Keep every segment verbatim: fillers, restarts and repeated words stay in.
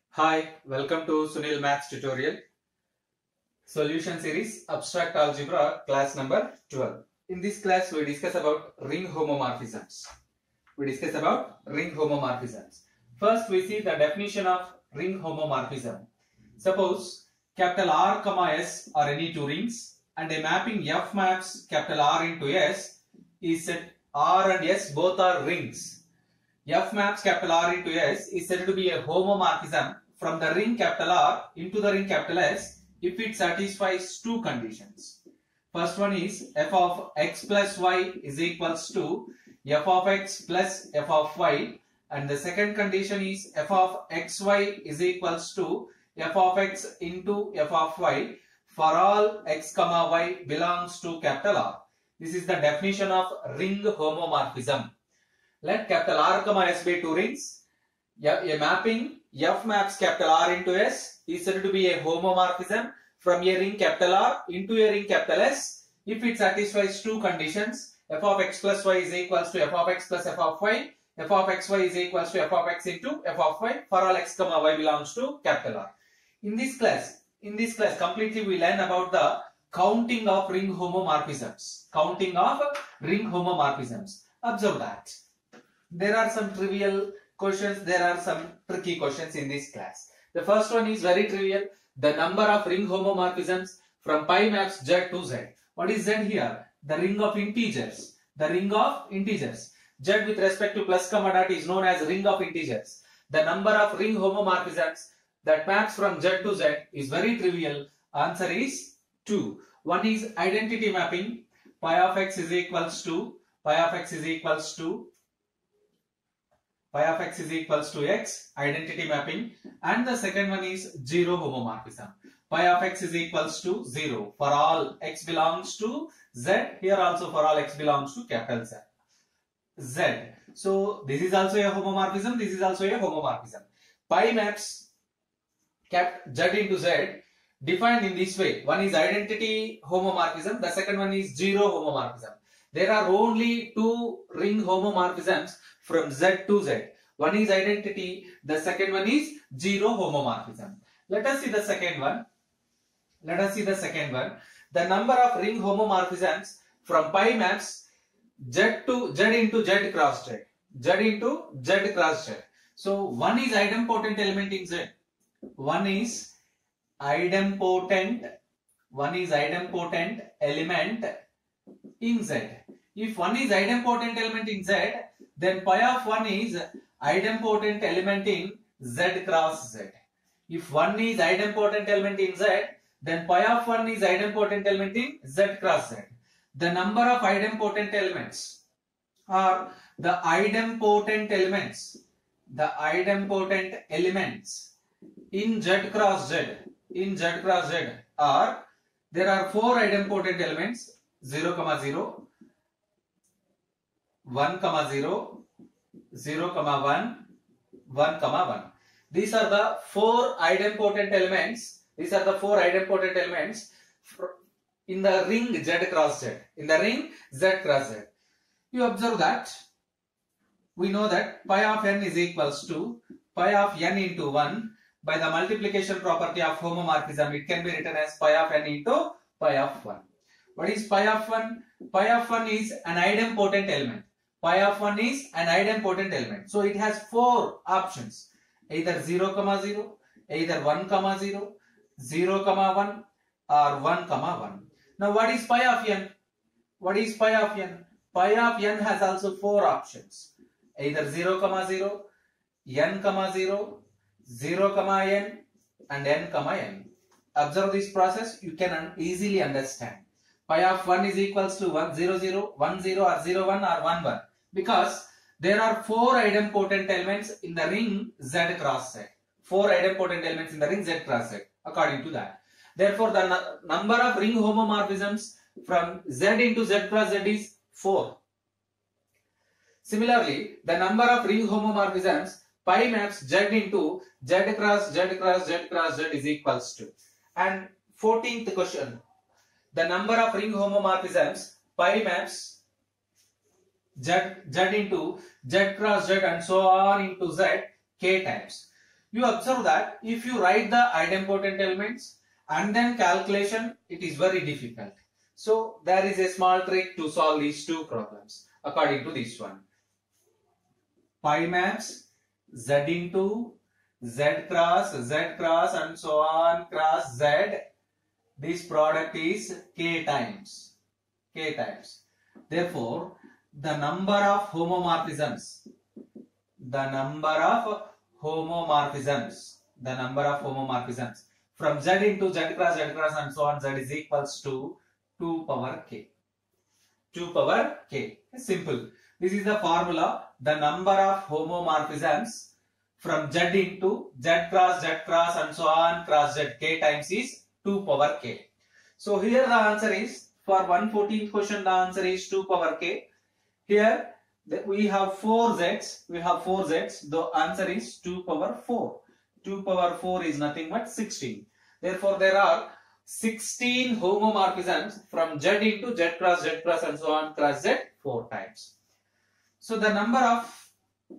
Hi, welcome to Sunil Maths tutorial. Solution series Abstract Algebra class number twelve. In this class we discuss about ring homomorphisms. We discuss about ring homomorphisms. First we see the definition of ring homomorphism. Suppose capital R comma S are any two rings and a mapping F maps capital R into S is said R and S both are rings. F maps capital R into S is said to be a homomorphism from the ring capital R into the ring capital S if it satisfies two conditions. First one is f of x plus y is equals to f of x plus f of y, and the second condition is f of xy is equals to f of x into f of y for all x comma y belongs to capital R. This is the definition of ring homomorphism. Let capital R comma S be two rings. A mapping F maps capital R into S is said to be a homomorphism from a ring capital R into a ring capital S if it satisfies two conditions. F of x plus y is equals to f of x plus f of y. F of xy is equals to f of x into f of y for all x comma y belongs to capital R. In this class, in this class completely we learn about the counting of ring homomorphisms. Counting of ring homomorphisms. Observe that. There are some trivial questions, there are some tricky questions in this class. The first one is very trivial. The number of ring homomorphisms from pi maps Z to Z. What is Z here? The ring of integers. The ring of integers. Z with respect to plus comma dot is known as ring of integers. The number of ring homomorphisms that maps from Z to Z is very trivial. Answer is two. One is identity mapping. Pi of x is equals to pi of x is equals to pi of x is equals to x, identity mapping, and the second one is zero homomorphism. Pi of x is equals to zero for all x belongs to Z. Here also for all x belongs to capital Z. Z. So this is also a homomorphism. This is also a homomorphism. Pi maps cap Z into Z defined in this way. One is identity homomorphism. The second one is zero homomorphism. There are only two ring homomorphisms from Z to Z. One is identity, the second one is zero homomorphism. Let us see the second one. Let us see the second one. The number of ring homomorphisms from pi maps Z to Z into Z cross Z. Z into Z cross Z. So one is idempotent element in Z. One is idempotent. One is idempotent element in Z. If one is idempotent element in Z, then pi of one is idempotent element in Z cross Z. If one is idempotent element in Z, then pi of one is idempotent element in Z cross Z. The number of idempotent elements are the idempotent elements, the idempotent elements in Z cross Z, in Z cross Z are, there are four idempotent elements, zero comma zero, one comma zero, zero comma one, one comma one. These are the four idempotent elements. These are the four idempotent elements in the ring Z cross Z. In the ring Z cross Z. You observe that we know that pi of n is equals to pi of n into one. By the multiplication property of homomorphism, it can be written as pi of n into pi of one. What is pi of one? Pi of one is an idempotent element. Pi of one is an idempotent element. So it has four options. Either zero comma zero, either one comma zero, zero comma one, or one comma one. Now what is pi of n? What is pi of n? Pi of n has also four options. Either zero comma zero, n comma zero, zero comma n, and n comma n. Observe this process, you can easily understand. Pi of one is equals to one zero zero, one zero, or zero one, or one one. Because there are four idempotent elements in the ring Z cross Z. Four idempotent elements in the ring Z cross Z according to that. Therefore, the number of ring homomorphisms from Z into Z cross Z is four. Similarly, the number of ring homomorphisms pi maps Z into Z cross Z cross Z cross Z is equals to. And fourteenth question. The number of ring homomorphisms pi maps Z, Z into Z cross Z and so on into Z k times. You observe that if you write the idempotent elements and then calculation, it is very difficult. So there is a small trick to solve these two problems according to this one. Pi maps Z into Z cross Z cross and so on cross Z. This product is K times K times. Therefore, the number of homomorphisms, the number of homomorphisms, the number of homomorphisms from Z into Z cross Z cross and so on Z is equals to two power K. two power K. Simple. This is the formula. The number of homomorphisms from Z into Z cross Z cross and so on cross Z K times is two power K. So here the answer is, for one hundred fourteenth question the answer is two power K. Here we have four Z's, we have four Z's, the answer is two power four. two power four is nothing but sixteen. Therefore there are sixteen homomorphisms from Z into Z cross Z cross and so on cross Z four times. So the number of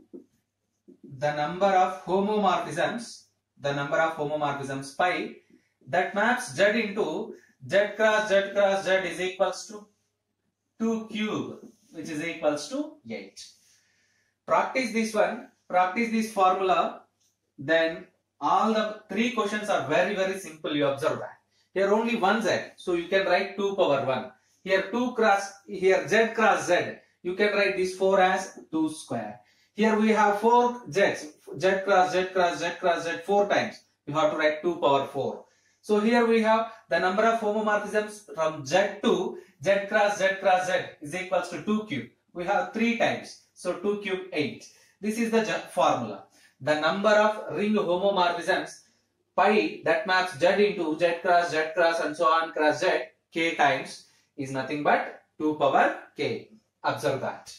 the number of homomorphisms, the number of homomorphisms pi that maps Z into Z cross Z cross Z is equals to two cube, which is equals to eight. Practice this one, practice this formula, then all the three questions are very very simple. You observe that. Here only one Z, so you can write two power one. Here two cross, here Z cross Z, you can write this four as two square. Here we have four Z's, Z cross Z cross Z cross Z four times. You have to write two power four. So here we have the number of homomorphisms from Z to Z cross Z cross Z is equals to two cube. We have three times, so two cube eight. This is the formula. The number of ring homomorphisms pi that maps Z into Z cross Z cross and so on cross Z K times is nothing but two power K. Observe that.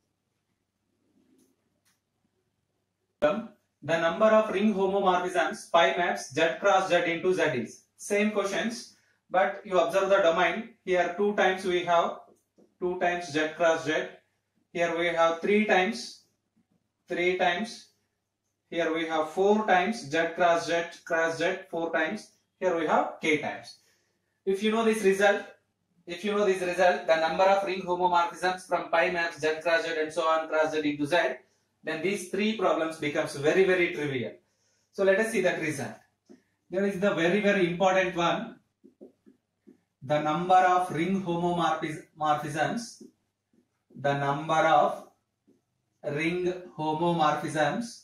The number of ring homomorphisms pi maps Z cross Z into Z is same questions, but you observe the domain. Here two times we have two times Z cross Z. Here we have three times three times. Here we have four times Z cross Z cross Z four times. Here we have K times. If you know this result, if you know this result, the number of ring homomorphisms from pi maps Z cross Z and so on cross Z into Z, then these three problems becomes very very trivial. So let us see that result. There is the very very important one. The number of ring homomorphisms, the number of ring homomorphisms,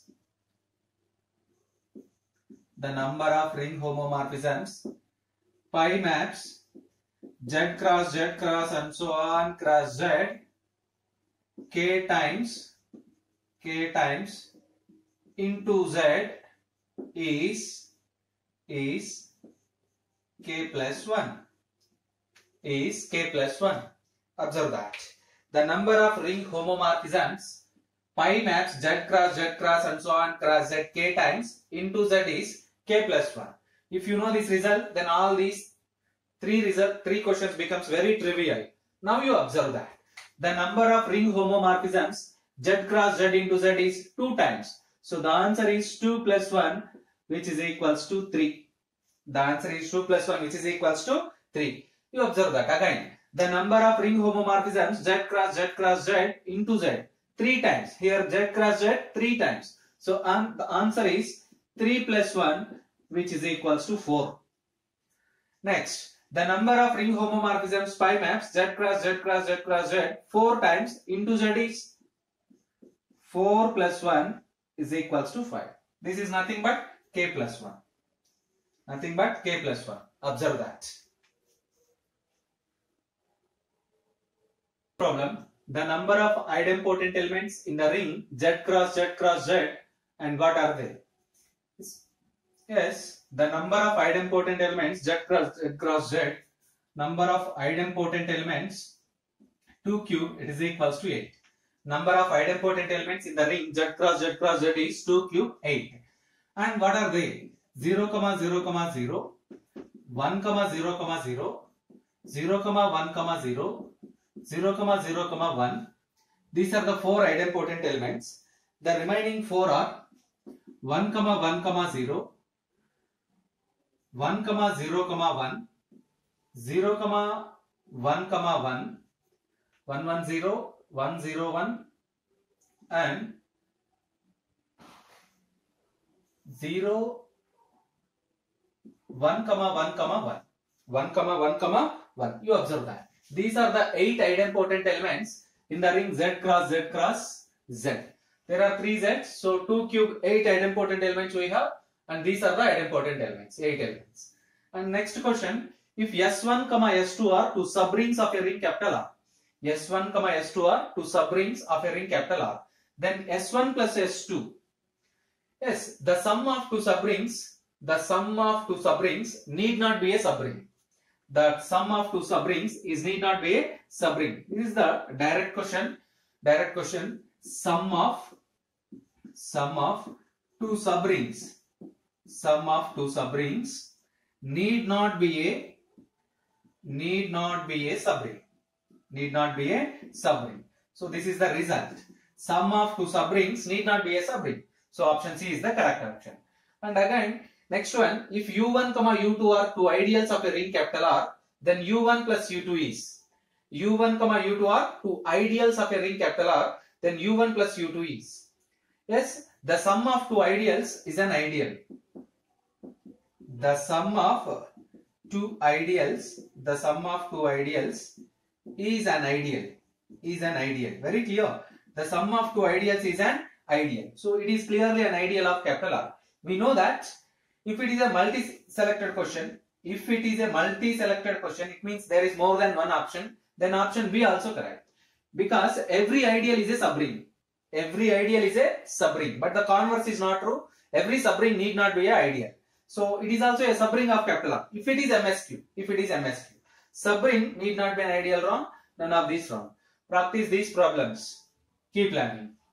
the number of ring homomorphisms pi maps Z cross Z cross and so on cross Z K times K times into Z is is K plus one. Is K plus one. Observe that. The number of ring homomorphisms pi maps Z cross Z cross and so on cross Z K times into Z is K plus one. If you know this result, then all these three result three questions becomes very trivial. Now you observe that the number of ring homomorphisms Z cross Z into Z is two times. So the answer is two plus one, which is equals to three. The answer is two plus one, which is equals to three. You observe that again. The number of ring homomorphisms Z cross Z cross Z into Z three times. Here Z cross Z three times. So um, the answer is three plus one, which is equals to four. Next, the number of ring homomorphisms pi maps Z cross Z cross Z cross Z four times into Z is four plus one is equals to five. This is nothing but K plus one. Nothing but K plus one. Observe that. Problem. The number of idempotent elements in the ring Z cross Z cross Z, and what are they? Yes, the number of idempotent elements Z cross Z cross Z, number of idempotent elements two cube, it is equals to eight. Number of idempotent elements in the ring Z cross Z cross Z is two cube eight. And what are they? zero, zero, zero, one, zero, zero, zero, one, zero, zero, zero, one. These are the four idempotent elements. The remaining four are one comma one comma zero, one comma zero comma one, zero comma one comma one, one one zero, one zero one, and zero one comma one comma one, one comma one comma one. You observe that these are the eight idempotent elements in the ring Z cross Z cross Z. There are three Z's, so two cube eight idempotent elements we have, and these are the idempotent elements, eight elements. And next question, if S one comma S two are two subrings of a ring capital R, S one comma S two are two subrings of a ring capital R, then S one plus S two, yes, the sum of two subrings, the sum of two subrings need not be a subring. The sum of two subrings is need not be a subring. This is the direct question. Direct question. Sum of sum of two subrings. Sum of two subrings need not be a need not be a subring. Need not be a subring. So this is the result. Sum of two subrings need not be a subring. So option C is the correct option. And again, next one, if U one comma U two are two ideals of a ring capital R, then U one plus U two is. U one comma U two are two ideals of a ring capital R, then U one plus U two is. Yes, the sum of two ideals is an ideal. The sum of two ideals, the sum of two ideals is an ideal. Is an ideal. Very clear. The sum of two ideals is an ideal. So it is clearly an ideal of capital R. We know that if it is a multi-selected question, if it is a multi-selected question, it means there is more than one option, then option B also correct. Because every ideal is a subring. Every ideal is a subring. But the converse is not true. Every subring need not be an ideal. So it is also a subring of capital R. If it is M S Q, if it is M S Q. Subring need not be an ideal, wrong. None of these wrong. Practice these problems. Keep learning.